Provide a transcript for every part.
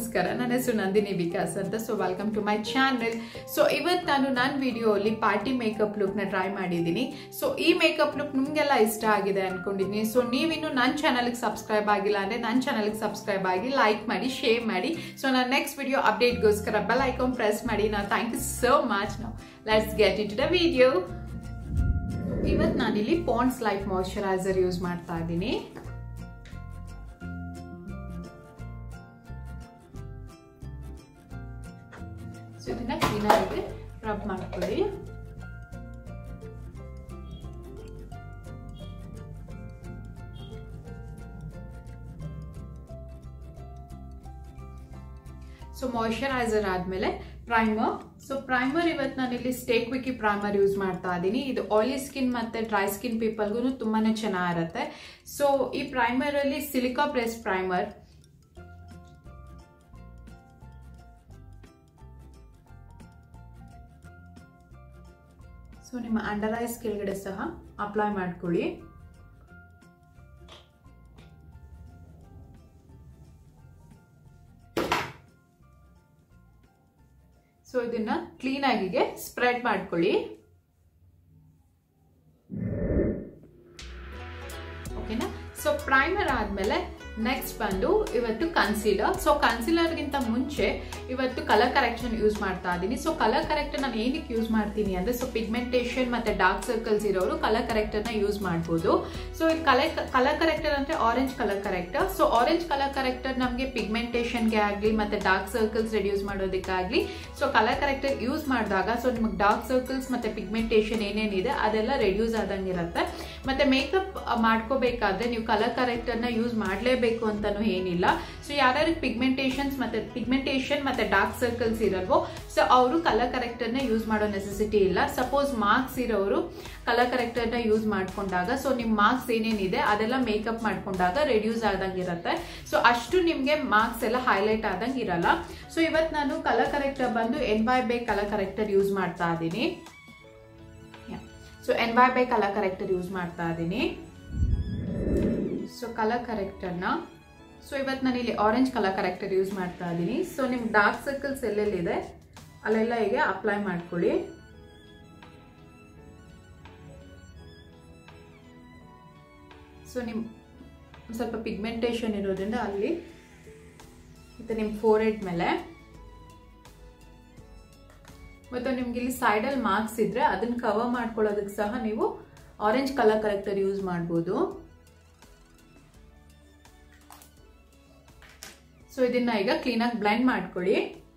ನಮಸ್ಕಾರ, ನನ್ನ ಹೆಸರು ನಂದಿನಿ ವಿಕಾಸ್ ಅಂತ. So welcome to my channel. So ಇವತ್ತು ನಾನು ನನ್ನ ವಿಡಿಯೋಲಿ ಪಾರ್ಟಿ ಮೇಕಪ್ ಲುಕ್ನ ಟ್ರೈ ಮಾಡಿದ್ದೀನಿ. ಸೊ ಈ ಮೇಕಪ್ ಲುಕ್ ನಿಮಗೆಲ್ಲ ಇಷ್ಟ ಆಗಿದೆ ಅನ್ಕೊಂಡಿದ್ದೀನಿ. ಸೊ ನೀವಿನ್ನು ನನ್ನ ಚಾನಲ್ಗೆ ಸಬ್ಸ್ಕ್ರೈಬ್ ಆಗಿಲ್ಲ ಅಂದರೆ ನನ್ನ ಚಾನಲ್ಗೆ ಸಬ್ಸ್ಕ್ರೈಬ್ ಆಗಿ, ಲೈಕ್ ಮಾಡಿ, ಶೇರ್ ಮಾಡಿ. ಸೊ ನನ್ನ ನೆಕ್ಸ್ಟ್ ವಿಡಿಯೋ ಅಪ್ಡೇಟ್ಗೋಸ್ಕರ ಬೆಲ್ ಐಕಾನ್ ಪ್ರೆಸ್ ಮಾಡಿ. ನಾವು ಥ್ಯಾಂಕ್ ಯು ಸೋ ಮಚ್. ನಾವು let's get into the video. ಇವತ್ತು ನಾನಿಲ್ಲಿ ಪಾಂಡ್ಸ್ ಲೈಟ್ ಮಾಯಿಶ್ಚರೈಸರ್ ಯೂಸ್ ಮಾಡ್ತಾ ಇದ್ದೀನಿ. ಸೊ ಇದನ್ನ ಕ್ಲೀನಾಗಿ ರಬ್ ಮಾಡ್ಕೊಳ್ಳಿ. ಸೊ ಮಾಯಿಶ್ಚರೈಸರ್ ಆದ್ಮೇಲೆ ಪ್ರೈಮರ್. ಸೊ ಪ್ರೈಮರ್ ಇವತ್ತು ನಾನಿಲ್ಲಿ ಸ್ಟೇಕ್ ವಿಕಿ ಪ್ರೈಮರ್ ಯೂಸ್ ಮಾಡ್ತಾ ಇದ್ದೀನಿ. ಇದು ಆಯಿಲಿ ಸ್ಕಿನ್ ಮತ್ತೆ ಡ್ರೈ ಸ್ಕಿನ್ ಪೀಪಲ್ಗೂ ತುಂಬಾನೇ ಚೆನ್ನಾಗಿರುತ್ತೆ. ಸೊ ಈ ಪ್ರೈಮರ್ ಅಲ್ಲಿ ಸಿಲಿಕಾ ಪ್ರೆಸ್ ಪ್ರೈಮರ್. ಸೊ ನಿಮ್ಮ ಅಂಡರ್ ಐಸ್ ಕೆಳಗಡೆ ಸಹ ಅಪ್ಲೈ ಮಾಡ್ಕೊಳ್ಳಿ. ಸೊ ಇದನ್ನ ಕ್ಲೀನ್ ಆಗಿಗೆ ಸ್ಪ್ರೆಡ್ ಮಾಡ್ಕೊಳ್ಳಿ. ಓಕೆನಾ? ಸೊ ಪ್ರೈಮರ್ ಆದ್ಮೇಲೆ ನೆಕ್ಸ್ಟ್ ಬಂದು ಇವತ್ತು ಕನ್ಸೀಲರ್. ಸೊ ಕನ್ಸೀಲರ್ಗಿಂತ ಮುಂಚೆ ಇವತ್ತು ಕಲರ್ ಕರೆಕ್ಷನ್ ಯೂಸ್ ಮಾಡ್ತಾ ಇದ್ದೀನಿ. ಸೊ ಕಲರ್ ಕರೆಕ್ಟರ್ ನಾನು ಏನಕ್ಕೆ ಯೂಸ್ ಮಾಡ್ತೀನಿ ಅಂದ್ರೆ, ಸೊ ಪಿಗ್ಮೆಂಟೇಷನ್ ಮತ್ತೆ ಡಾರ್ಕ್ ಸರ್ಕಲ್ಸ್ ಇರೋರು ಕಲರ್ ಕರೆಕ್ಟರ್ನ ಯೂಸ್ ಮಾಡ್ಬೋದು. ಸೊ ಇದು ಕಲರ್ ಕರೆಕ್ಟರ್ ಅಂದ್ರೆ orange colour corrector. So orange colour corrector ನಮಗೆ ಪಿಗ್ಮೆಂಟೇಷನ್ಗೆ ಆಗಲಿ ಮತ್ತೆ ಡಾರ್ಕ್ ಸರ್ಕಲ್ಸ್ ರೆಡ್ಯೂಸ್ ಮಾಡೋದಕ್ಕಾಗಲಿ ಸೊ ಕಲರ್ ಕರೆಕ್ಟರ್ ಯೂಸ್ ಮಾಡಿದಾಗ ಸೊ ನಿಮಗೆ ಡಾರ್ಕ್ ಸರ್ಕಲ್ಸ್ ಮತ್ತೆ ಪಿಗ್ಮೆಂಟೇಷನ್ ಏನೇನಿದೆ ಅದೆಲ್ಲ ರೆಡ್ಯೂಸ್ ಆದಂಗಿರುತ್ತೆ. ಮತ್ತೆ ಮೇಕಪ್ ಮಾಡ್ಕೋಬೇಕಾದ್ರೆ ನೀವು ಕಲರ್ ಕರೆಕ್ಟರ್ನ ಯೂಸ್ ಮಾಡಲೇಬೇಕು ಅಂತಾನು ಏನಿಲ್ಲ. ಸೊ ಯಾರ್ಯಾರಿಗೆ ಪಿಗ್ಮೆಂಟೇಷನ್ ಮತ್ತೆ ಡಾರ್ಕ್ ಸರ್ಕಲ್ಸ್ ಇರಲ್ವೋ ಸೊ ಅವರು ಕಲರ್ ಕರೆಕ್ಟರ್ನ ಯೂಸ್ ಮಾಡೋ ನೆಸೆಸಿಟಿ ಇಲ್ಲ. ಸಪೋಸ್ ಮಾರ್ಕ್ಸ್ ಇರೋರು ಕಲರ್ ಕರೆಕ್ಟರ್ನ ಯೂಸ್ ಮಾಡ್ಕೊಂಡಾಗ ಸೊ ನಿಮ್ ಮಾರ್ಕ್ಸ್ ಏನೇನಿದೆ ಅದೆಲ್ಲ ಮೇಕಪ್ ಮಾಡ್ಕೊಂಡಾಗ ರೆಡ್ಯೂಸ್ ಆದಂಗಿರುತ್ತೆ. ಸೊ ಅಷ್ಟು ನಿಮ್ಗೆ ಮಾರ್ಕ್ಸ್ ಎಲ್ಲ ಹೈಲೈಟ್ ಆದಂಗೆ ಇರಲ್ಲ. ಸೊ ಇವತ್ತು ನಾನು ಕಲರ್ ಕರೆಕ್ಟರ್ ಬಂದು NYBay ಕಲರ್ ಕರೆಕ್ಟರ್ ಯೂಸ್ ಮಾಡ್ತಾ ಇದ್ದೀನಿ. So NYBay colour corrector use ಮಾಡ್ತಾ ಇದ್ದೀನಿ. ಸೊ ಕಲರ್ ಕರೆಕ್ಟರ್ನ ಸೊ ಇವತ್ತು ನಾನು ಇಲ್ಲಿ ಆರೆಂಜ್ ಕಲರ್ ಕರೆಕ್ಟರ್ ಯೂಸ್ ಮಾಡ್ತಾ ಇದ್ದೀನಿ. ಸೊ ನಿಮ್ಗೆ ಡಾರ್ಕ್ ಸರ್ಕಲ್ಸ್ ಎಲ್ಲೆಲ್ಲಿದೆ ಅಲ್ಲೆಲ್ಲ ಈಗ ಅಪ್ಲೈ ಮಾಡ್ಕೊಳ್ಳಿ. ಸೊ ನಿಮ್ ಸ್ವಲ್ಪ ಪಿಗ್ಮೆಂಟೇಷನ್ ಇರೋದ್ರಿಂದ ಅಲ್ಲಿ ಮತ್ತೆ ನಿಮ್ಮ ಫೋರ್ಹೆಡ್ ಮೇಲೆ ಮತ್ತು ನಿಮ್ಗೆ ಇಲ್ಲಿ ಸೈಡಲ್ಲಿ ಮಾರ್ಕ್ಸ್ ಇದ್ರೆ ಅದನ್ನ ಕವರ್ ಮಾಡ್ಕೊಳ್ಳೋದಕ್ಕೆ ಸಹ ನೀವು ಆರೆಂಜ್ ಕಲರ್ ಕರೆಕ್ಟರ್ ಯೂಸ್ ಮಾಡ್ಬೋದು. ಸೊ ಇದನ್ನ ಈಗ ಕ್ಲೀನಾಗಿ ಬ್ಲೆಂಡ್ ಮಾಡ್ಕೊಳ್ಳಿ.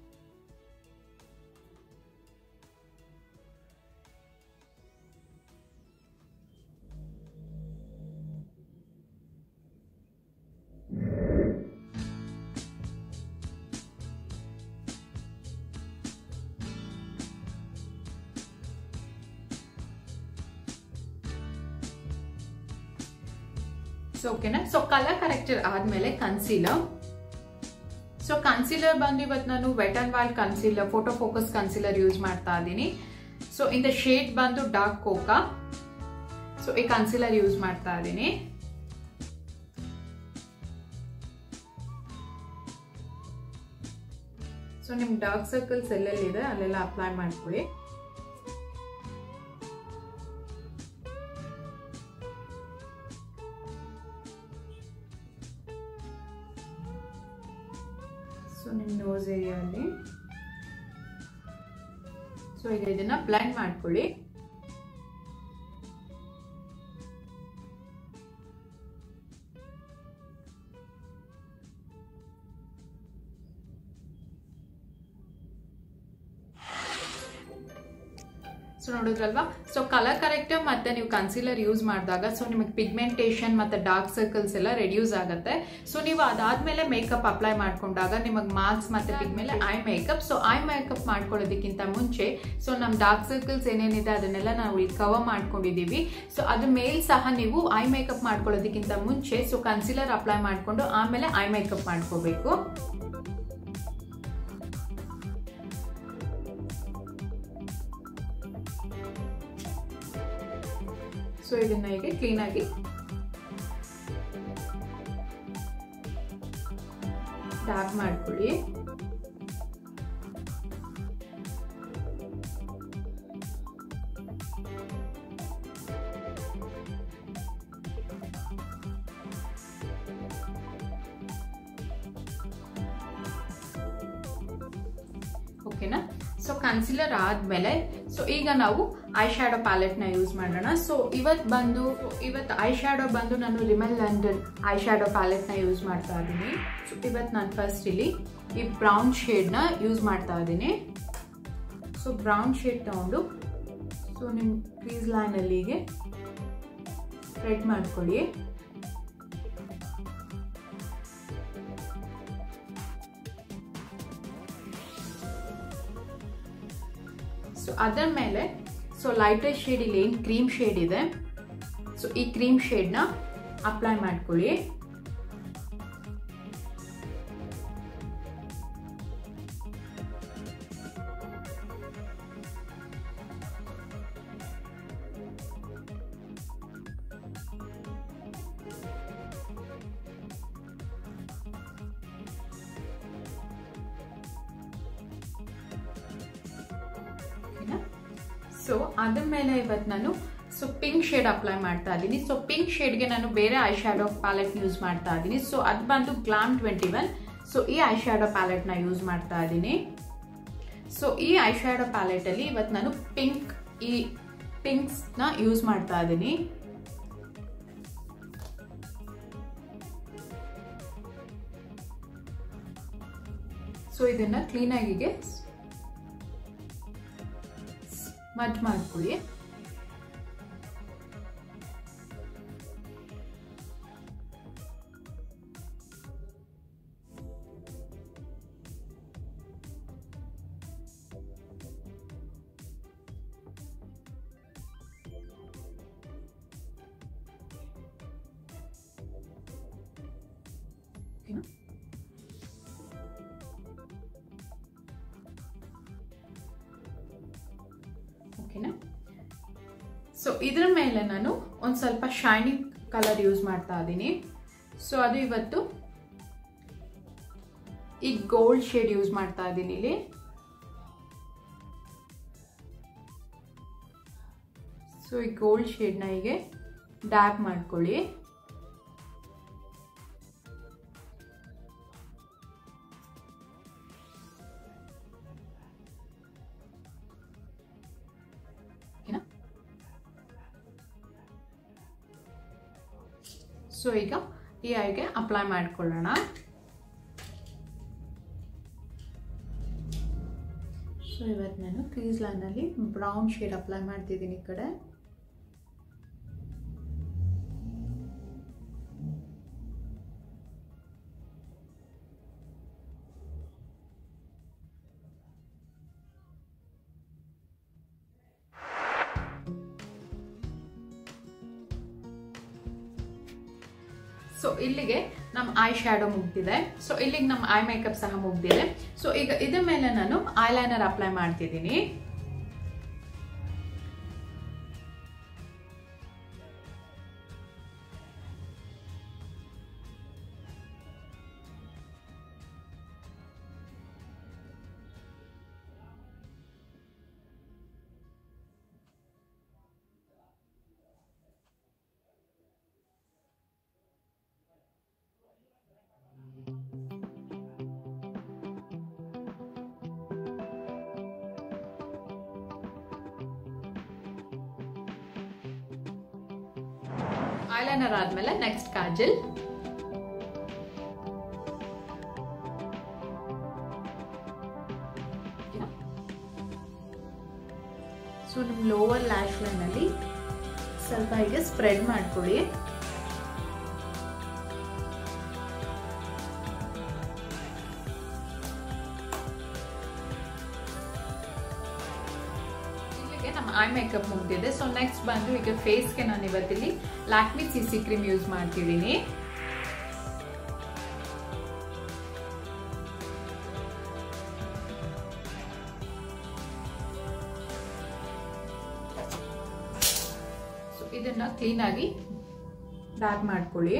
ಸೊ ಓಕೆನಾ? ಸೊ ಕಲರ್ ಕರೆಕ್ಟರ್ ಆದ್ಮೇಲೆ ಕನ್ಸೀಲರ್. ಸೊ ಕನ್ಸೀಲರ್ ಬಂದು ಇವತ್ತು ನಾನು wet and wild concealer, photo focus concealer use ಮಾಡ್ತಾ ಇದ್ದೀನಿ. ಸೊ ಇಂದ ಶೇಡ್ ಬಂದು ಡಾರ್ಕ್ ಕೋಕಾ. ಸೊ ಈ ಕನ್ಸೀಲರ್ ಯೂಸ್ ಮಾಡ್ತಾ ಇದ್ದೀನಿ. ಸೊ ನಿಮ್ ಡಾರ್ಕ್ ಸರ್ಕಲ್ಸ್ ಎಲ್ಲೆಲ್ಲಿದೆ ಅಲ್ಲೆಲ್ಲ ಅಪ್ಲೈ ಮಾಡ್ಕೊಳ್ಳಿ. ಸೊ ನಿಮ್ಮ ನೋಸ್ ಏರಿಯಾದಲ್ಲಿ ಸೊ ಈಗ ಇದನ್ನ ಬ್ಲೆಂಡ್ ಮಾಡ್ಕೊಳ್ಳಿ. ಸೊ ನೋಡಿದ್ರಲ್ವಾ? ಸೊ ಕಲರ್ ಕರೆಕ್ಟರ್ ಮತ್ತೆ ನೀವು ಕನ್ಸೀಲರ್ ಯೂಸ್ ಮಾಡಿದಾಗ ಸೊ ನಿಮಗೆ ಪಿಗ್ಮೆಂಟೇಷನ್ ಮತ್ತೆ ಡಾರ್ಕ್ ಸರ್ಕಲ್ಸ್ ಎಲ್ಲ ರೆಡ್ಯೂಸ್ ಆಗುತ್ತೆ. ಸೊ ನೀವು ಅದಾದ್ಮೇಲೆ ಮೇಕಪ್ ಅಪ್ಲೈ ಮಾಡ್ಕೊಂಡಾಗ ನಿಮಗೆ ಮಾರ್ಕ್ಸ್ ಮತ್ತೆ ಪಿಗ್ಮೇಲೆ eye makeup. So eye makeup ಮಾಡ್ಕೊಳ್ಳೋದಕ್ಕಿಂತ ಮುಂಚೆ ಸೊ ನಮ್ಮ ಡಾರ್ಕ್ ಸರ್ಕಲ್ಸ್ ಏನೇನಿದೆ ಅದನ್ನೆಲ್ಲ ನಾವು ಇಲ್ಲಿ ಕವರ್ ಮಾಡ್ಕೊಂಡಿದೀವಿ. ಸೊ ಅದ್ರ ಮೇಲ್ ಸಹ ನೀವು ಐ ಮೇಕಪ್ ಮಾಡ್ಕೊಳ್ಳೋದಕ್ಕಿಂತ ಮುಂಚೆ ಸೊ ಕನ್ಸೀಲರ್ ಅಪ್ಲೈ ಮಾಡ್ಕೊಂಡು ಆಮೇಲೆ ಐ ಮೇಕಪ್ ಮಾಡ್ಕೋಬೇಕು. ಸೊ ಇದನ್ನ ಹೀಗೆ ಕ್ಲೀನ್ ಆಗಿ ಟ್ಯಾಪ್ ಮಾಡ್ಕೊಳ್ಳಿ. ಓಕೆನಾ. ಸೊ ಕನ್ಸಿಲರ್ ಆದ್ಮೇಲೆ ಸೊ ಈಗ ನಾವು ಐ ಶ್ಯಾಡೋ ಪ್ಯಾಲೆಟ್ ನ ಯೂಸ್ ಮಾಡೋಣ. ಸೊ ಇವತ್ತು ಐ ಶ್ಯಾಡೋ ಬಂದು ನಾನು Rimmel London eye shadow palette ನ ಯೂಸ್ ಮಾಡ್ತಾ ಇದ್ದೀನಿ. ಸೊ ಇವತ್ತು ನಾನು ಫಸ್ಟ್ ಇಲ್ಲಿ ಈ ಬ್ರೌನ್ ಶೇಡ್ ನ ಯೂಸ್ ಮಾಡ್ತಾ ಇದ್ದೀನಿ. ಸೊ ಬ್ರೌನ್ ಶೇಡ್ ತಗೊಂಡು ಸೊ ನಿಮ್ ಕ್ರೀಸ್ ಲೈನ್ ಅಲ್ಲಿಗೆ ಸ್ಪ್ರೆಡ್ ಮಾಡ್ಕೊಳ್ಳಿ. ಸೊ ಅದರ ಮೇಲೆ ಸೊ ಲೈಟರ್ ಶೇಡ್ ಇಲ್ಲಿ ಏನು ಕ್ರೀಮ್ ಶೇಡ್ ಇದೆ ಸೊ ಈ ಕ್ರೀಮ್ ಶೇಡ್ ನ ಅಪ್ಲೈ ಮಾಡ್ಕೊಳ್ಳಿ. ಸೊ ಅದ್ರ ಮೇಲೆ ಇವತ್ತು ನಾನು ಸೊ ಪಿಂಕ್ ಶೇಡ್ ಅಪ್ಲೈ ಮಾಡ್ತಾ ಇದ್ದೀನಿ. ಸೊ ಪಿಂಕ್ ಶೇಡ್ಗೆ ನಾನು ಬೇರೆ ಐ ಶ್ಯಾಡೋ ಪ್ಯಾಲೆಟ್ ಯೂಸ್ ಮಾಡ್ತಾ ಇದ್ದೀನಿ. ಸೊ ಅದು ಬಂದು ಗ್ಲಾಮ್ 21. ಸೊ ಈ ಐ ಶ್ಯಾಡೋ ಪ್ಯಾಲೆಟ್ ನ ಯೂಸ್ ಮಾಡ್ತಾ ಇದ್ದೀನಿ. ಸೊ ಈ ಐ ಶ್ಯಾಡೋ ಪ್ಯಾಲೆಟ್ ಅಲ್ಲಿ ಇವತ್ತು ನಾನು ಈ ಪಿಂಕ್ಸ್ ನ ಯೂಸ್ ಮಾಡ್ತಾ ಇದ್ದೀನಿ. ಸೊ ಇದನ್ನ ಕ್ಲೀನ್ ಆಗಿ ಮಡ್ ಮಾಡ್ಕೊಳ್ಳಿ. ಓಕೆನಾ. ಸೊ ಇದ್ರ ಮೇಲೆ ನಾನು ಒಂದು ಸ್ವಲ್ಪ ಶೈನಿಂಗ್ ಕಲರ್ ಯೂಸ್ ಮಾಡ್ತಾ ಇದ್ದೀನಿ. ಸೊ ಅದು ಇವತ್ತು ಈ ಗೋಲ್ಡ್ ಶೇಡ್ ಯೂಸ್ ಮಾಡ್ತಾ ಇದ್ದೀನಿ ಇಲ್ಲಿ. ಸೊ ಈ ಗೋಲ್ಡ್ ಶೇಡ್ ನ ಹೀಗೆ ಡ್ಯಾಪ್ ಮಾಡ್ಕೊಳ್ಳಿ. ಸೊ ಈಗ ಈ ಐಗೆ ಅಪ್ಲೈ ಮಾಡ್ಕೊಳ್ಳೋಣ. ಸೊ ಇವತ್ತು ನಾನು ಕ್ರೀಸ್ ಲೈನ್ ಅಲ್ಲಿ ಬ್ರೌನ್ ಶೇಡ್ ಅಪ್ಲೈ ಮಾಡ್ತಿದ್ದೀನಿ ಈ ಕಡೆ. ಸೊ ಇಲ್ಲಿಗೆ ನಮ್ಮ ಐ ಶ್ಯಾಡೋ ಮುಗ್ದಿದೆ. ಸೊ ಇಲ್ಲಿಗೆ ನಮ್ಮ ಐ ಮೇಕಪ್ ಸಹ ಮುಗ್ದಿದೆ. ಸೊ ಈಗ ಇದ್ರ ಮೇಲೆ ನಾನು ಐಲೈನರ್ ಅಪ್ಲೈ ಮಾಡ್ತಿದ್ದೀನಿ. ಐಲೈನರ್ ಆದ್ಮೇಲೆ ನೆಕ್ಸ್ಟ್ ಕಾಜಲ್. ಸೊ ನಿಮ್ ಲೋವರ್ ಲ್ಯಾಶ್ ಲೈನ್ ಅಲ್ಲಿ ಸ್ವಲ್ಪ ಹೀಗೆ ಸ್ಪ್ರೆಡ್ ಮಾಡ್ಕೊಳ್ಳಿ. ನಮ್ಮ ಐ ಮೇಕಪ್ ಮುಗ್ದಿದೆ. ಸೊ ನೆಕ್ಸ್ಟ್ ಬಂದು ಈಗ ಫೇಸ್ಗೆ ನಾನು ಇವತ್ತಿಲ್ಲಿ ಲ್ಯಾಕ್ಮಿ CC ಕ್ರೀಮ್ ಯೂಸ್ ಮಾಡ್ತಿದ್ದೀನಿ. ಸೊ ಇದನ್ನ ಕ್ಲೀನ್ ಆಗಿ ಡಾರ್ಕ್ ಮಾಡ್ಕೊಳ್ಳಿ.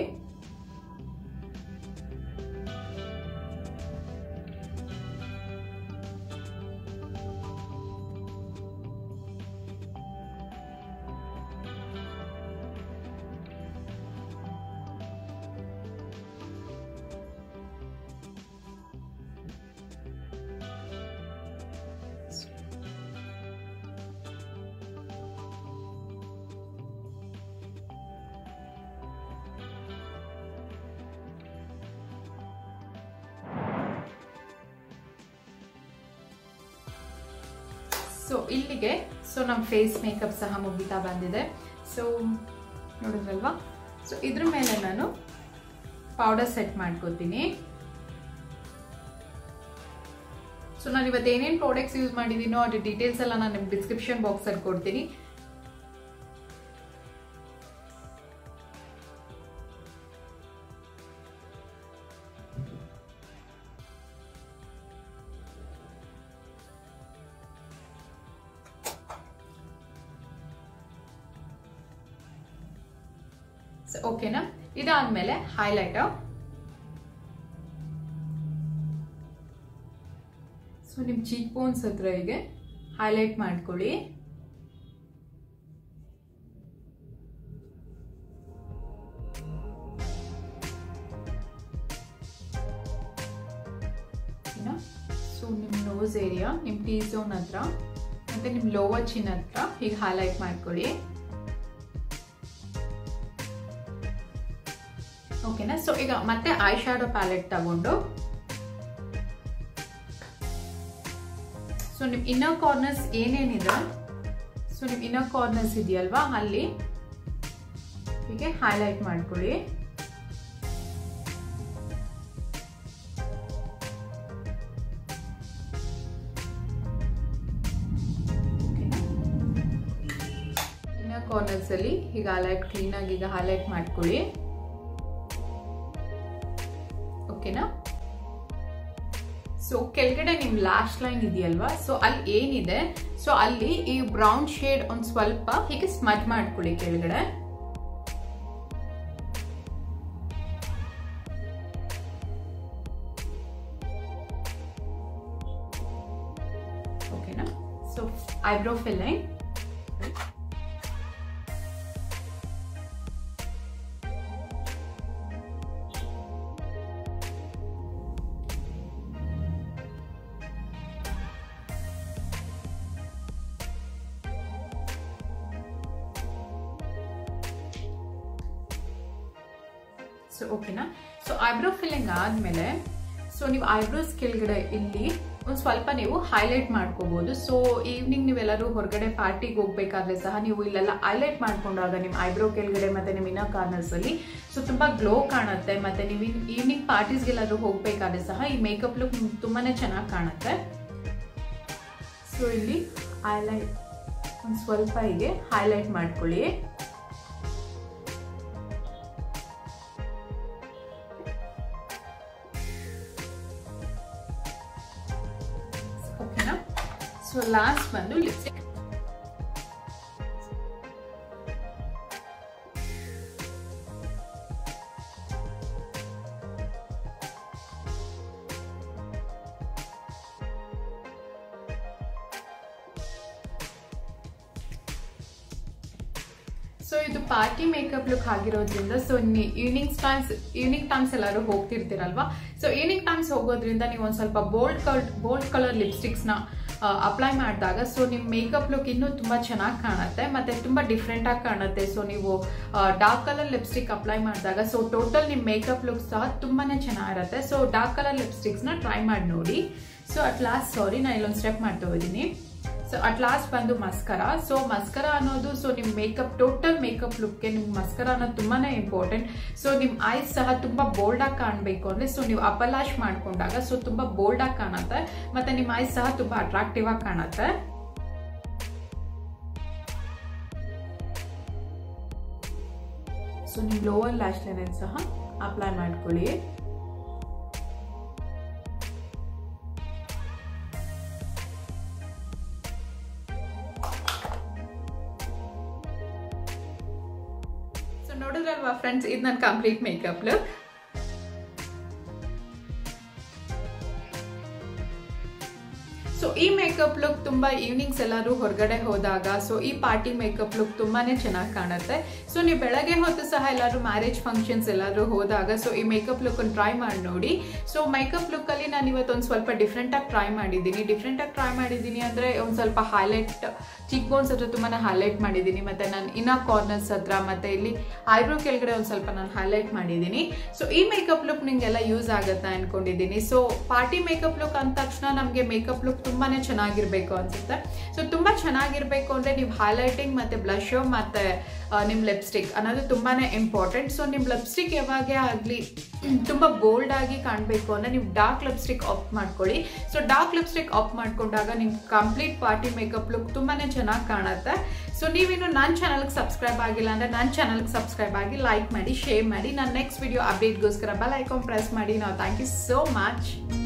ಸೊ ಇಲ್ಲಿಗೆ ಸೊ ನಮ್ಮ ಫೇಸ್ ಮೇಕಪ್ ಸಹ ಮುಗಿತಾ ಬಂದಿದೆ. ಸೊ ನೋಡಿದ್ರಲ್ವಾ, ಸೊ ಇದ್ರ ಮೇಲೆ ನಾನು ಪೌಡರ್ ಸೆಟ್ ಮಾಡ್ಕೋತೀನಿ. ಸೊ ನಾನು ಇವತ್ತು ಏನೇನು ಪ್ರಾಡಕ್ಟ್ಸ್ ಯೂಸ್ ಮಾಡಿದ್ದೀನೋ ಅದ್ರ ಡೀಟೇಲ್ಸ್ ಎಲ್ಲ ನಾನು ನಿಮ್ಗೆ ಡಿಸ್ಕ್ರಿಪ್ಷನ್ ಬಾಕ್ಸ್ ಅಲ್ಲಿ ಕೊಡ್ತೀನಿ. ಓಕೆನಾ, ಇದಾದ್ಮೇಲೆ ಹೈಲೈಟರ್. ಸೊ ನಿಮ್ ಚೀಕ್ ಬೋನ್ಸ್ ಹತ್ರ ಹೀಗೆ ಹೈಲೈಟ್ ಮಾಡ್ಕೊಳ್ಳಿ. ಸೊ ನಿಮ್ ನೋಸ್ ಏರಿಯಾ, ನಿಮ್ ಟಿ ಝೋನ್ ಹತ್ರ ಮತ್ತೆ ನಿಮ್ ಲೋವರ್ ಚಿನ್ ಹತ್ರ ಹೀಗೆ ಹೈಲೈಟ್ ಮಾಡ್ಕೊಳ್ಳಿ. ಓಕೆನಾ, ಸೊ ಈಗ ಮತ್ತೆ ಐ ಶ್ಯಾಡೋ ಪ್ಯಾಲೆಟ್ ತಗೊಂಡು ಸೊ ನಿಮ್ ಇನ್ನರ್ ಕಾರ್ನರ್ಸ್ ಏನೇನಿದೆ, ಸೊ ನಿಮ್ ಇನ್ನರ್ ಕಾರ್ನರ್ಸ್ ಇದೆಯಲ್ವಾ ಅಲ್ಲಿ ಹೀಗೆ ಹೈಲೈಟ್ ಮಾಡ್ಕೊಳ್ಳಿ. ಇನ್ನರ್ ಕಾರ್ನರ್ಸ್ ಅಲ್ಲಿ ಹೀಗೆ ಹೈಲೈಟ್ ಕ್ಲೀನ್ ಆಗಿ ಈಗ ಹೈಲೈಟ್ ಮಾಡ್ಕೊಳ್ಳಿ. ಓಕೆನಾ, ಸೊ ಕೆಳಗಡೆ ನಿಮ್ ಲ್ಯಾಶ್ ಲೈನ್ ಇದೆಯಲ್ವಾ, ಸೊ ಅಲ್ಲಿ ಏನಿದೆ ಸೊ ಅಲ್ಲಿ ಈ ಬ್ರೌನ್ ಶೇಡ್ ಒಂದ್ ಸ್ವಲ್ಪ ಹೀಗೆ ಸ್ಮಜ್ ಮಾಡ್ಕೊಳ್ಳಿ ಕೆಳಗಡೆ. ಓಕೆನಾ, ಸೊ ಐಬ್ರೋ ಫಿಲ್ಲಿಂಗ್. ಸೊ ಓಕೆನಾ, ಸೊ ಐಬ್ರೋ ಫಿಲ್ಲಿಂಗ್ ಆದ್ಮೇಲೆ ಸೊ ನೀವು ಐಬ್ರೋಸ್ ಕೆಳಗಡೆ ಇಲ್ಲಿ ಒಂದ್ ಸ್ವಲ್ಪ ನೀವು ಹೈಲೈಟ್ ಮಾಡ್ಕೋಬಹುದು. ಸೊ ಈವ್ನಿಂಗ್ ನೀವೆಲ್ಲರೂ ಹೊರಗಡೆ ಪಾರ್ಟಿಗೆ ಹೋಗ್ಬೇಕಾದ್ರೆ ಸಹ ನೀವು ಇಲ್ಲೆಲ್ಲ ಹೈಲೈಟ್ ಮಾಡ್ಕೊಂಡಾಗ ನಿಮ್ ಐಬ್ರೋ ಕೆಳಗಡೆ ಮತ್ತೆ ನಿಮ್ ಇನ್ನರ್ ಕಾರ್ನರ್ಸ್ ಅಲ್ಲಿ ಸೊ ತುಂಬಾ ಗ್ಲೋ ಕಾಣುತ್ತೆ. ಮತ್ತೆ ನೀವು ಈವ್ನಿಂಗ್ ಪಾರ್ಟೀಸ್ಗೆ ಎಲ್ಲಾದ್ರೂ ಹೋಗ್ಬೇಕಾದ್ರೆ ಸಹ ಈ ಮೇಕಪ್ ಲುಕ್ ತುಂಬಾನೇ ಚೆನ್ನಾಗಿ ಕಾಣುತ್ತೆ. ಸೊ ಇಲ್ಲಿ ಹೈಲೈಟ್ ಒಂದ್ ಸ್ವಲ್ಪ ಹೀಗೆ ಹೈಲೈಟ್ ಮಾಡ್ಕೊಳ್ಳಿ. ಓಕೆನಾ, ಸೊ ಲಾಸ್ಟ್ ಬಂದು ಲಿಪ್ಸ್ಟಿಕ್. ಸೊ ಇದು ಪಾರ್ಟಿ ಮೇಕಪ್ ಲುಕ್ ಆಗಿರೋದ್ರಿಂದ ಸೊ ಈವ್ನಿಂಗ್ ಟೈಮ್ಸ್ ಎಲ್ಲರೂ ಹೋಗ್ತಿರ್ತೀರಲ್ವಾ, ಸೊ ಈವ್ನಿಂಗ್ ಟೈಮ್ಸ್ ಹೋಗೋದ್ರಿಂದ ನೀವು ಒಂದ್ ಸ್ವಲ್ಪ ಬೋಲ್ಡ್ ಕಲರ್ ಲಿಪ್ಸ್ಟಿಕ್ಸ್ ನ ಅಪ್ಲೈ ಮಾಡಿದಾಗ ಸೊ ನಿಮ್ ಮೇಕಪ್ ಲುಕ್ ಇನ್ನೂ ತುಂಬಾ ಚೆನ್ನಾಗಿ ಕಾಣುತ್ತೆ ಮತ್ತೆ ತುಂಬಾ ಡಿಫ್ರೆಂಟ್ ಆಗಿ ಕಾಣುತ್ತೆ. ಸೊ ನೀವು ಡಾರ್ಕ್ ಕಲರ್ ಲಿಪ್ಸ್ಟಿಕ್ ಅಪ್ಲೈ ಮಾಡಿದಾಗ ಸೊ ಟೋಟಲ್ ನಿಮ್ ಮೇಕಪ್ ಲುಕ್ ಸಹ ತುಂಬಾನೇ ಚೆನ್ನಾಗಿರುತ್ತೆ. ಸೊ ಡಾರ್ಕ್ ಕಲರ್ ಲಿಪ್ಸ್ಟಿಕ್ಸ್ ನ ಟ್ರೈ ಮಾಡಿ ನೋಡಿ. ಸೊ ಅಟ್ ಲಾಸ್ಟ್ ನಾನು ಇಲ್ಲೊಂದು ಸ್ಟೆಪ್ ಮಾಡ್ತಾ ಇದ್ದೀನಿ. ಸೊ ಅಟ್ ಲಾಸ್ಟ್ ಬಂದು ಮಸ್ಕರಾ. ಸೊ ಮಸ್ಕರಾ ಅನ್ನೋದು ಸೊ ನಿಮ್ ಮೇಕಪ್ ಟೋಟಲ್ ಮೇಕಪ್ ಲುಕ್ಗೆ ನಿಮ್ ಮಸ್ಕರಾ ಅನ್ನೋದು ತುಂಬಾನೇ ಇಂಪಾರ್ಟೆಂಟ್. ಸೊ ನಿಮ್ ಐಸ್ ಸಹ ತುಂಬಾ ಬೋಲ್ಡ್ ಆಗಿ ಕಾಣಬೇಕು ಅಂದ್ರೆ ಸೊ ನೀವು ಅಪ್ಪರ್ ಲ್ಯಾಶ್ ಮಾಡ್ಕೊಂಡಾಗ ಸೊ ತುಂಬಾ ಬೋಲ್ಡ್ ಆಗಿ ಕಾಣುತ್ತೆ ಮತ್ತೆ ನಿಮ್ ಐಸ್ ಸಹ ತುಂಬಾ ಅಟ್ರಾಕ್ಟಿವ್ ಆಗಿ ಕಾಣುತ್ತೆ. ಸೊ ನಿಮ್ ಲೋವರ್ ಲ್ಯಾಶ್ ಲೈನ್ ಸಹ ಅಪ್ಲೈ ಮಾಡ್ಕೊಳ್ಳಿ. ನೋಡಿದ್ರಲ್ವಾ ಫ್ರೆಂಡ್ಸ್, ಇದು ನನ್ನ ಕಂಪ್ಲೀಟ್ ಮೇಕಪ್ ಲುಕ್. ಸೊ ಈ ಮೇಕಪ್ ಲುಕ್ ತುಂಬಾ ಈವ್ನಿಂಗ್ಸ್ ಎಲ್ಲರೂ ಹೊರಗಡೆ ಹೋದಾಗ ಸೊ ಈ ಪಾರ್ಟಿ ಮೇಕಪ್ ಲುಕ್ ತುಂಬಾನೇ ಚೆನ್ನಾಗಿ ಕಾಣುತ್ತೆ. ಸೊ ನೀವು ಬೆಳಗ್ಗೆ ಹೊತ್ತು ಸಹ ಎಲ್ಲರೂ ಮ್ಯಾರೇಜ್ ಫಂಕ್ಷನ್ಸ್ ಎಲ್ಲರೂ ಹೋದಾಗ ಸೊ ಈ ಮೇಕಪ್ ಲುಕ್ ಟ್ರೈ ಮಾಡಿ ನೋಡಿ. ಸೊ ಮೇಕಪ್ ಲುಕ್ ಅಲ್ಲಿ ನಾನು ಇವತ್ತೊಂದು ಸ್ವಲ್ಪ ಡಿಫ್ರೆಂಟ್ ಆಗಿ ಟ್ರೈ ಮಾಡಿದ್ದೀನಿ ಅಂದ್ರೆ ಒಂದ್ ಸ್ವಲ್ಪ ಹೈಲೈಟ್ ಚೀಕ್ ಬೋನ್ಸ್ ಹತ್ರ ತುಂಬಾನೇ ಹೈಲೈಟ್ ಮಾಡಿದ್ದೀನಿ ಮತ್ತೆ ನಾನು ಇನ್ನರ್ ಕಾರ್ನರ್ಸ್ ಹತ್ರ ಮತ್ತೆ ಇಲ್ಲಿ ಐಬ್ರೋ ಕೆಳಗಡೆ ಒಂದ್ ಸ್ವಲ್ಪ ನಾನು ಹೈಲೈಟ್ ಮಾಡಿದ್ದೀನಿ. ಸೊ ಈ ಮೇಕಪ್ ಲುಕ್ ನಿಮ್ಗೆಲ್ಲ ಯೂಸ್ ಆಗುತ್ತೆ ಅನ್ಕೊಂಡಿದ್ದೀನಿ. ಸೊ ಪಾರ್ಟಿ ಮೇಕಪ್ ಲುಕ್ ಅಂದ ತಕ್ಷಣ ನಮ್ಗೆ ಮೇಕಪ್ ಲುಕ್ ತುಂಬಾ ತುಂಬಾ ಚೆನ್ನಾಗಿರಬೇಕು ಅನಿಸುತ್ತೆ. ಸೊ ತುಂಬ ಚೆನ್ನಾಗಿರಬೇಕು ಅಂದರೆ ನೀವು ಹೈಲೈಟಿಂಗ್ ಮತ್ತು ಬ್ಲಷು ಮತ್ತು ನಿಮ್ಮ ಲಿಪ್ಸ್ಟಿಕ್ ಅನ್ನೋದು ತುಂಬಾ ಇಂಪಾರ್ಟೆಂಟ್. ಸೊ ನಿಮ್ಮ ಲಿಪ್ಸ್ಟಿಕ್ ಯಾವಾಗೇ ಆಗಲಿ ತುಂಬ ಬೋಲ್ಡಾಗಿ ಕಾಣಬೇಕು ಅಂದರೆ ನೀವು ಡಾರ್ಕ್ ಲಿಪ್ಸ್ಟಿಕ್ ಆಫ್ ಮಾಡ್ಕೊಳ್ಳಿ. ಸೊ ಡಾರ್ಕ್ ಲಿಪ್ಸ್ಟಿಕ್ ಆಫ್ ಮಾಡ್ಕೊಂಡಾಗ ನಿಮ್ಮ ಕಂಪ್ಲೀಟ್ ಪಾರ್ಟಿ ಮೇಕಪ್ ಲುಕ್ ತುಂಬಾ ಚೆನ್ನಾಗಿ ಕಾಣುತ್ತೆ. ಸೊ ನೀವಿನ್ನು ನನ್ನ ಚಾನಲ್ಗೆ ಸಬ್ಸ್ಕ್ರೈಬ್ ಆಗಿಲ್ಲ ಅಂದರೆ ನನ್ನ ಚಾನಲ್ಗೆ ಸಬ್ಸ್ಕ್ರೈಬ್ ಆಗಿ, ಲೈಕ್ ಮಾಡಿ, ಶೇರ್ ಮಾಡಿ. ನನ್ನ ನೆಕ್ಸ್ಟ್ ವಿಡಿಯೋ ಅಪ್ಡೇಟ್ಗೋಸ್ಕರ ಬೆಲ್ ಐಕಾನ್ ಪ್ರೆಸ್ ಮಾಡಿ. ನಾವು ಥ್ಯಾಂಕ್ ಯು ಸೋ ಮಚ್.